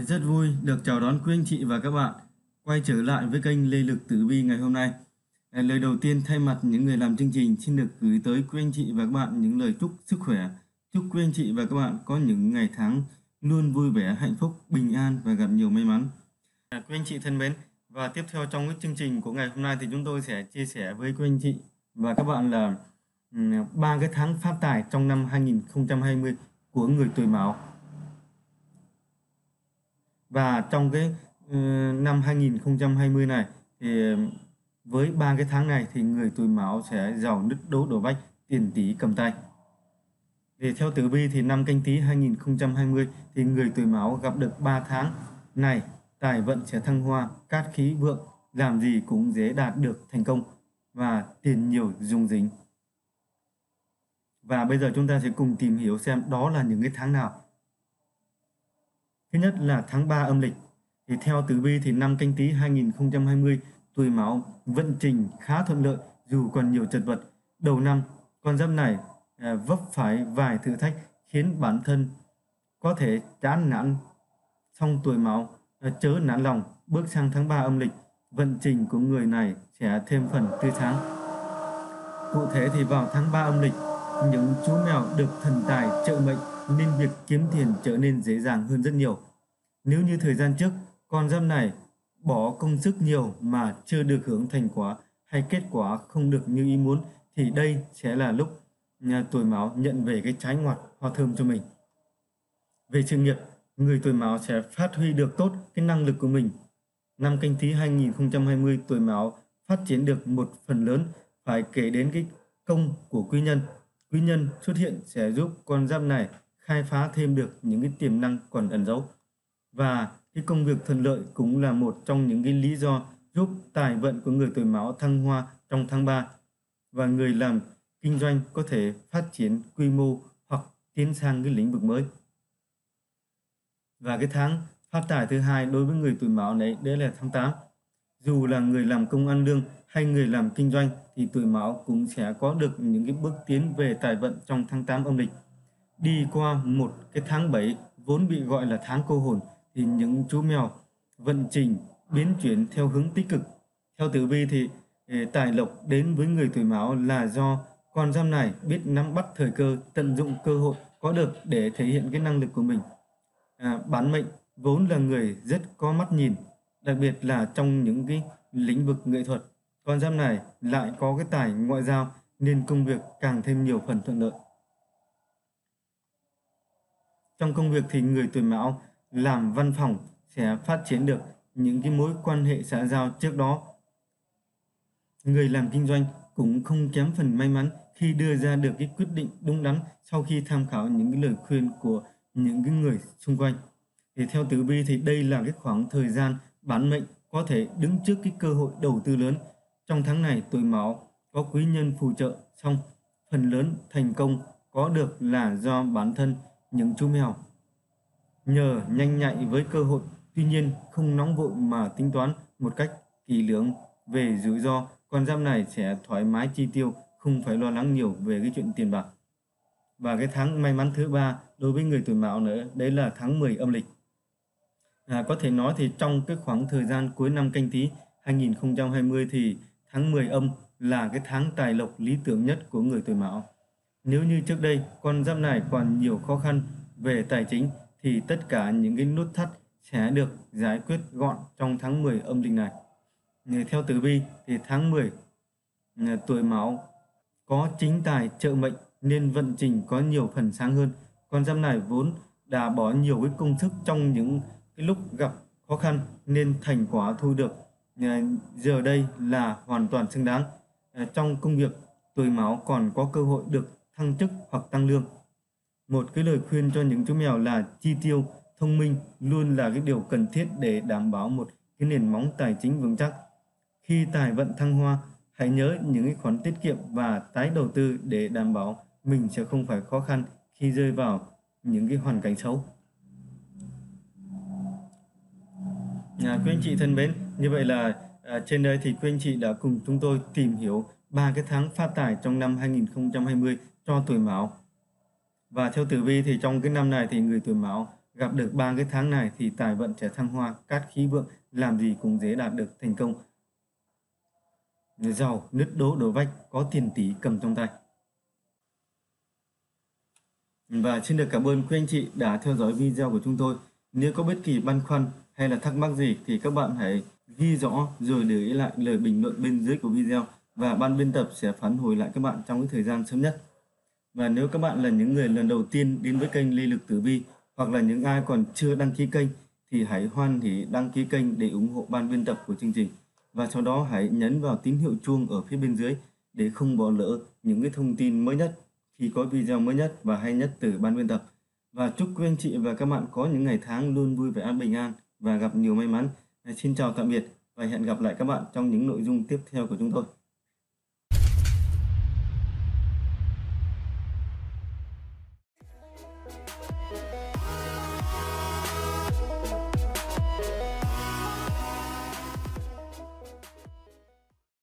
Rất vui được chào đón quý anh chị và các bạn quay trở lại với kênh Lê Lực Tử Vi ngày hôm nay. Lời đầu tiên thay mặt những người làm chương trình xin được gửi tới quý anh chị và các bạn những lời chúc sức khỏe. Chúc quý anh chị và các bạn có những ngày tháng luôn vui vẻ, hạnh phúc, bình an và gặp nhiều may mắn. Quý anh chị thân mến, và tiếp theo trong cái chương trình của ngày hôm nay thì chúng tôi sẽ chia sẻ với quý anh chị và các bạn là ba cái tháng phát tài trong năm 2020 của người tuổi Mão. Và trong cái năm 2020 này thì với ba cái tháng này thì người tuổi Mão sẽ giàu nứt đố đổ vách, tiền tỷ cầm tay. Thì theo tử vi thì năm Canh Tý 2020 thì người tuổi Mão gặp được 3 tháng này, tài vận sẽ thăng hoa, cát khí vượng, làm gì cũng dễ đạt được thành công và tiền nhiều rủng rỉnh. Và bây giờ chúng ta sẽ cùng tìm hiểu xem đó là những cái tháng nào. Thứ nhất là tháng 3 âm lịch. Thì theo tử vi thì năm Canh Tý 2020 tuổi Mão vận trình khá thuận lợi dù còn nhiều chật vật. Đầu năm con giáp này vấp phải vài thử thách khiến bản thân có thể chán nản, song tuổi Mão chớ nản lòng. Bước sang tháng 3 âm lịch, vận trình của người này sẽ thêm phần tươi sáng. Cụ thể thì vào tháng 3 âm lịch, những chú mèo được thần tài trợ mệnh nên việc kiếm tiền trở nên dễ dàng hơn rất nhiều. Nếu như thời gian trước con giáp này bỏ công sức nhiều mà chưa được hưởng thành quả hay kết quả không được như ý muốn thì đây sẽ là lúc tuổi Mão nhận về cái trái ngọt hoa thơm cho mình. Về sự nghiệp, người tuổi Mão sẽ phát huy được tốt cái năng lực của mình. Năm Canh Tý 2020 tuổi Mão phát triển được một phần lớn phải kể đến cái công của quý nhân. Quý nhân xuất hiện sẽ giúp con giáp này khai phá thêm được những cái tiềm năng còn ẩn giấu. Và cái công việc thuận lợi cũng là một trong những cái lý do giúp tài vận của người tuổi Mão thăng hoa trong tháng 3. Và người làm kinh doanh có thể phát triển quy mô hoặc tiến sang cái lĩnh vực mới. Và cái tháng phát tài thứ hai đối với người tuổi Mão đấy là tháng 8. Dù là người làm công ăn lương hay người làm kinh doanh thì tuổi Mão cũng sẽ có được những cái bước tiến về tài vận trong tháng 8 âm lịch. Đi qua một cái tháng 7 vốn bị gọi là tháng cô hồn thì những chú mèo vận trình biến chuyển theo hướng tích cực. Theo tử vi thì tài lộc đến với người tuổi Mão là do con giáp này biết nắm bắt thời cơ, tận dụng cơ hội có được để thể hiện cái năng lực của mình. Bản mệnh vốn là người rất có mắt nhìn, đặc biệt là trong những cái lĩnh vực nghệ thuật. Con giáp này lại có cái tài ngoại giao nên công việc càng thêm nhiều phần thuận lợi. Trong công việc thì người tuổi Mão làm văn phòng sẽ phát triển được những cái mối quan hệ xã giao trước đó. Người làm kinh doanh cũng không kém phần may mắn khi đưa ra được cái quyết định đúng đắn sau khi tham khảo những cái lời khuyên của những cái người xung quanh. Thì theo tử vi thì đây là cái khoảng thời gian bản mệnh có thể đứng trước cái cơ hội đầu tư lớn. Trong tháng này tuổi Mão có quý nhân phù trợ, song phần lớn thành công có được là do bản thân những chú mèo. Nhờ nhanh nhạy với cơ hội, tuy nhiên không nóng vội mà tính toán một cách kỹ lưỡng về rủi ro, con giáp này sẽ thoải mái chi tiêu, không phải lo lắng nhiều về cái chuyện tiền bạc. Và cái tháng may mắn thứ ba đối với người tuổi Mão nữa, đấy là tháng 10 âm lịch. Có thể nói thì trong cái khoảng thời gian cuối năm Canh Tý 2020 thì tháng 10 âm là cái tháng tài lộc lý tưởng nhất của người tuổi Mão. Nếu như trước đây con giáp này còn nhiều khó khăn về tài chính thì tất cả những cái nút thắt sẽ được giải quyết gọn trong tháng 10 âm lịch này. Theo tử vi thì tháng 10 tuổi Mão có chính tài trợ mệnh nên vận trình có nhiều phần sáng hơn. Con giáp này vốn đã bỏ nhiều cái công sức trong những cái lúc gặp khó khăn nên thành quả thu được giờ đây là hoàn toàn xứng đáng. Trong công việc, tuổi Mão còn có cơ hội được thăng chức hoặc tăng lương. Một cái lời khuyên cho những chú mèo là chi tiêu thông minh luôn là cái điều cần thiết để đảm bảo một cái nền móng tài chính vững chắc. Khi tài vận thăng hoa, hãy nhớ những cái khoản tiết kiệm và tái đầu tư để đảm bảo mình sẽ không phải khó khăn khi rơi vào những cái hoàn cảnh xấu. Quý anh chị thân mến, như vậy là trên đây thì quý anh chị đã cùng chúng tôi tìm hiểu 3 cái tháng phát tài trong năm 2020 cho tuổi Mão. Và theo tử vi thì trong cái năm này thì người tuổi Mão gặp được ba cái tháng này thì tài vận sẽ thăng hoa, cát khí vượng, làm gì cũng dễ đạt được thành công. Giàu, nứt đổ vách, có tiền tỷ cầm trong tay. Và xin được cảm ơn quý anh chị đã theo dõi video của chúng tôi. Nếu có bất kỳ băn khoăn hay là thắc mắc gì thì các bạn hãy ghi rõ rồi để ý lại lời bình luận bên dưới của video và ban biên tập sẽ phản hồi lại các bạn trong cái thời gian sớm nhất. Và nếu các bạn là những người lần đầu tiên đến với kênh Lê Lực Tử Vi hoặc là những ai còn chưa đăng ký kênh thì hãy hoan hỉ đăng ký kênh để ủng hộ ban biên tập của chương trình. Và sau đó hãy nhấn vào tín hiệu chuông ở phía bên dưới để không bỏ lỡ những cái thông tin mới nhất khi có video mới nhất và hay nhất từ ban biên tập. Và chúc quý anh chị và các bạn có những ngày tháng luôn vui vẻ bình an và gặp nhiều may mắn. Xin chào tạm biệt và hẹn gặp lại các bạn trong những nội dung tiếp theo của chúng tôi.